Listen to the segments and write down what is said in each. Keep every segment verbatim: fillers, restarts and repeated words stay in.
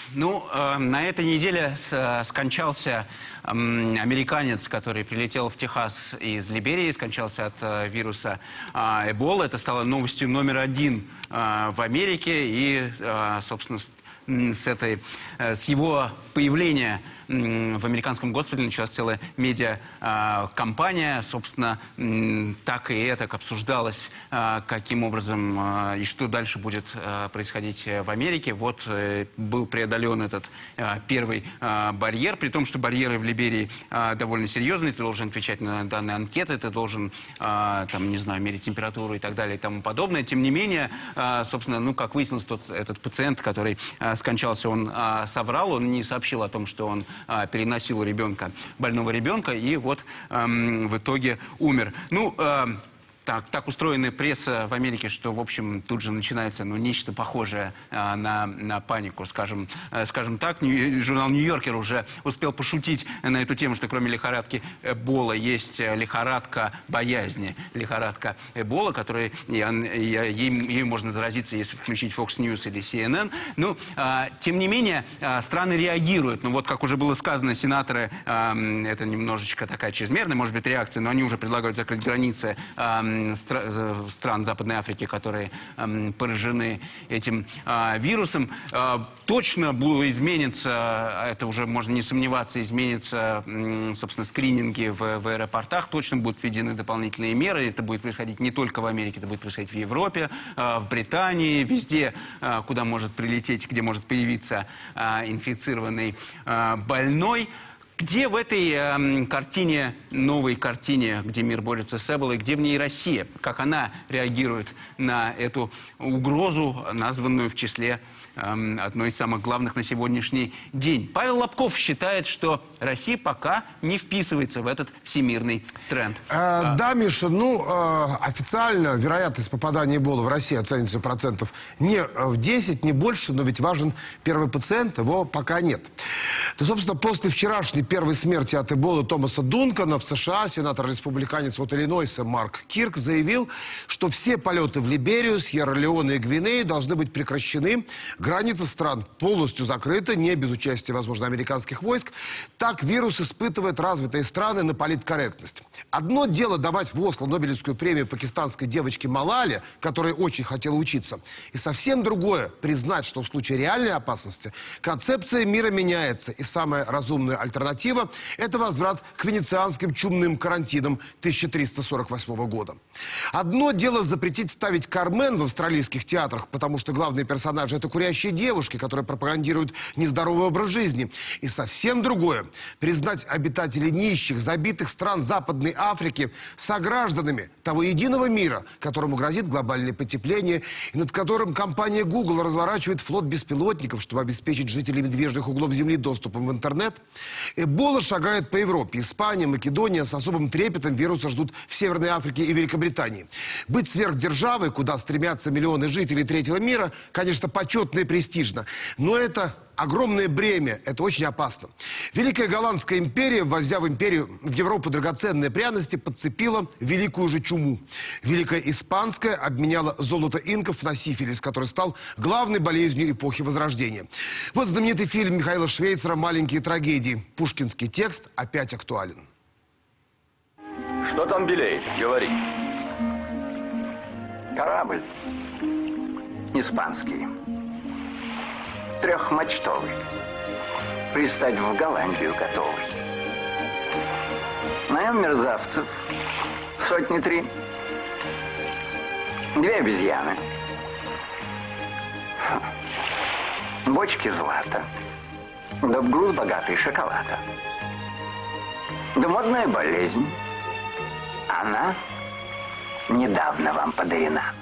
Ну, э, на этой неделе с, скончался э, американец, который прилетел в Техас из Либерии, скончался от э, вируса э, Эбола. Это стало новостью номер один э, в Америке. И, э, собственно, с, с, этой, э, с его появления в американском госпитале началась целая медиа-компания. Собственно, так и это обсуждалось, каким образом и что дальше будет происходить в Америке. Вот был преодолен этот первый барьер, при том, что барьеры в Либерии довольно серьезные. Ты должен отвечать на данные анкеты, ты должен, там, не знаю, мерить температуру и так далее и тому подобное. Тем не менее, собственно, ну, как выяснилось, тот, этот пациент, который скончался, он соврал, он не сообщил о том, что он переносил ребенка, больного ребенка, и вот эм, в итоге умер. Ну, э, так, так устроена пресса в Америке, что, в общем, тут же начинается, ну, нечто похожее э, на, на панику, скажем, э, скажем так. Нью, журнал «Нью-Йоркер» уже успел пошутить на эту тему, что кроме лихорадки Эбола есть лихорадка боязни, лихорадка Эбола, которой ей можно заразиться, если включить Fox News или си эн эн. Ну, э, тем не менее, э, страны реагируют. Ну, вот, как уже было сказано, сенаторы, э, это немножечко такая чрезмерная, может быть, реакция, но они уже предлагают закрыть границы э, стран Западной Африки, которые э, поражены этим э, вирусом. Э, точно изменится, это уже можно не сомневаться, изменятся, э, собственно, скрининги в, в аэропортах, точно будут введены дополнительные меры. Это будет происходить не только в Америке, это будет происходить в Европе, э, в Британии, везде, э, куда может прилететь, где может появиться э, инфицированный э, больной. Где в этой э, картине, новой картине, где мир борется с Эболой, где в ней Россия? Как она реагирует на эту угрозу, названную в числе э, одной из самых главных на сегодняшний день? Павел Лобков считает, что Россия пока не вписывается в этот всемирный тренд. Э, да, Миша, ну, э, официально вероятность попадания Эболы в Россию оценивается процентов не в десять, не больше, но ведь важен первый пациент, его пока нет. То, собственно, после вчерашней первой смерти от Эболы Томаса Дункана в США сенатор-республиканец от Иллинойса Марк Кирк заявил, что все полеты в Либерию, Сьерра-Леоне и Гвинею должны быть прекращены. Границы стран полностью закрыты, не без участия, возможно, американских войск. Так вирус испытывает развитые страны на политкорректность. Одно дело давать в Осло Нобелевскую премию пакистанской девочке Малале, которая очень хотела учиться. И совсем другое – признать, что в случае реальной опасности концепция мира меняется. И самая разумная альтернатива – это возврат к венецианским чумным карантинам тысяча триста сорок восьмого года. Одно дело запретить ставить «Кармен» в австралийских театрах, потому что главные персонажи – это курящие девушки, которые пропагандируют нездоровый образ жизни. И совсем другое – признать обитателей нищих, забитых стран Западной Африки согражданами того единого мира, которому грозит глобальное потепление, и над которым компания Google разворачивает флот беспилотников, чтобы обеспечить жителей медвежьих углов Земли доступом в интернет. Эбола шагает по Европе. Испания, Македония с особым трепетом вируса ждут в Северной Африке и Великобритании. Быть сверхдержавой, куда стремятся миллионы жителей третьего мира, конечно, почетно и престижно. Но это огромное бремя, это очень опасно. Великая Голландская империя, ввозя в империю, в Европу драгоценные пряности, подцепила великую же чуму. Великая Испанская обменяла золото инков на сифилис, который стал главной болезнью эпохи Возрождения. Вот знаменитый фильм Михаила Швейцера «Маленькие трагедии». Пушкинский текст опять актуален. Что там белеет? Говори. Корабль испанский. Трехмачтовый. Пристать в Голландию готовый. На нем мерзавцев сотни три. Две обезьяны. Бочки злата. Да груз богатый шоколада. Да модная болезнь. Она недавно вам подарена.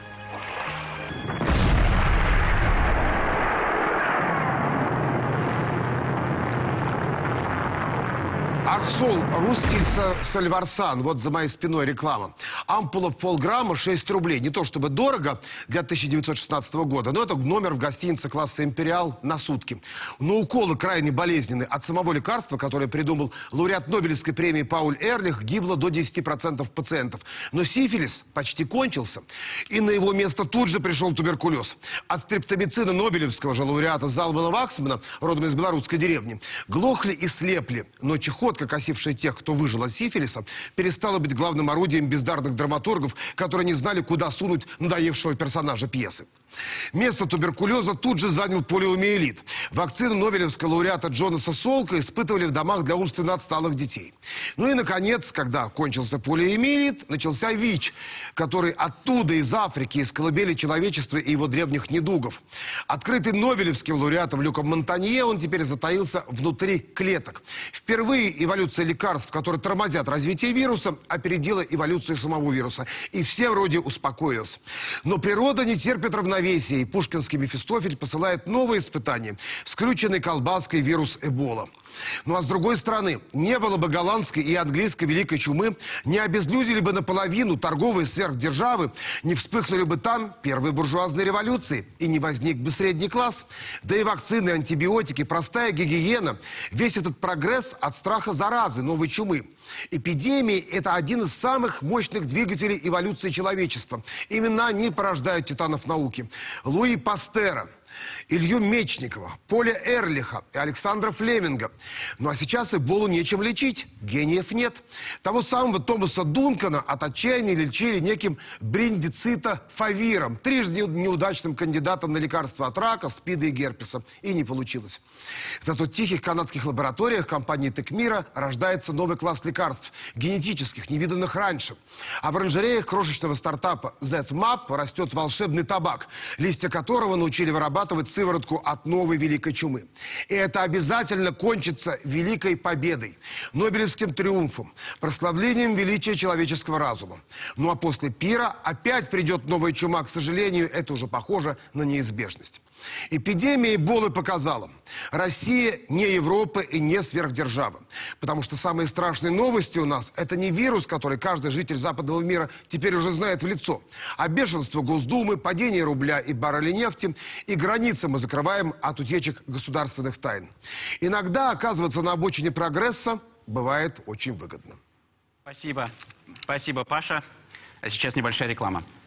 Арсол Рустильса Сальварсан. Вот за моей спиной реклама. Ампула в полграмма, шесть рублей. Не то чтобы дорого для тысяча девятьсот шестнадцатого года, но это номер в гостинице класса «Империал» на сутки. Но уколы крайне болезненные. От самого лекарства, которое придумал лауреат Нобелевской премии Пауль Эрлих, гибло до десяти процентов пациентов. Но сифилис почти кончился. И на его место тут же пришел туберкулез. От стрептомицина Нобелевского же лауреата Залмана Ваксмана, родом из белорусской деревни, глохли и слепли. Но чехотка, косившая тех, кто выжил от сифилиса, перестала быть главным орудием бездарных драматургов, которые не знали, куда сунуть надоевшего персонажа пьесы. Место туберкулеза тут же занял полиомиелит. Вакцину нобелевского лауреата Джонаса Солка испытывали в домах для умственно отсталых детей. Ну и, наконец, когда кончился полиомиелит, начался ВИЧ, который оттуда, из Африки, из колыбели человечества и его древних недугов. Открытый нобелевским лауреатом Люком Монтанье, он теперь затаился внутри клеток. Впервые эволюция лекарств, которые тормозят развитие вируса, опередила эволюцию самого вируса. И все вроде успокоились. Но природа не терпит равновесия. И пушкинский Мефистофель посылает новые испытания. Скрюченный колбаской вирус Эбола. Ну а с другой стороны, не было бы голландской и английской великой чумы, не обезлюдили бы наполовину торговые сверхдержавы, не вспыхнули бы там первые буржуазные революции, и не возник бы средний класс. Да и вакцины, антибиотики, простая гигиена, весь этот прогресс от страха заразы, новой чумы. Эпидемии – это один из самых мощных двигателей эволюции человечества. Именно они порождают титанов науки. Луи Пастера, Илью Мечникова, Поля Эрлиха и Александра Флеминга. Ну а сейчас Эболу нечем лечить, гениев нет. Того самого Томаса Дункана от отчаяния лечили неким бриндицитофавиром, трижды неудачным кандидатом на лекарства от рака, спида и герпеса. И не получилось. Зато в тихих канадских лабораториях компании Текмира рождается новый класс лекарств, генетических, невиданных раньше. А в оранжереях крошечного стартапа зет мап растет волшебный табак, листья которого научили вырабатывать сыворотку от новой великой чумы. И это обязательно кончится великой победой, Нобелевским триумфом, прославлением величия человеческого разума. Ну а после пира опять придет новая чума. К сожалению, это уже похоже на неизбежность. Эпидемия Эболы показала: Россия не Европа и не сверхдержава. Потому что самые страшные новости у нас – это не вирус, который каждый житель западного мира теперь уже знает в лицо, а бешенство Госдумы, падение рубля и барреля нефти, и границы мы закрываем от утечек государственных тайн. Иногда оказываться на обочине прогресса бывает очень выгодно. Спасибо. Спасибо, Паша. А сейчас небольшая реклама.